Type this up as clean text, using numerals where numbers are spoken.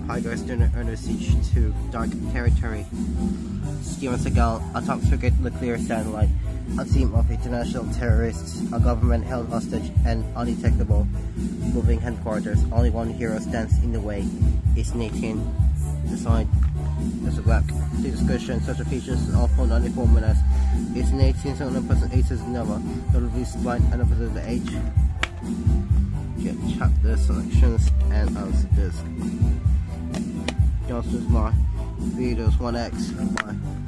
Empire student under siege to dark territory. Steven Seagal, a top secret nuclear satellite, a team of international terrorists, a government held hostage, and undetectable moving headquarters. Only one hero stands in the way. Is Nathan designed as a black? The discussion, such a features is often uninformed as is Nathan's own person Aces Nova, notably blind and opposite the age. Get chapter selections and answer this. Johnson's my videos 1x. Bye.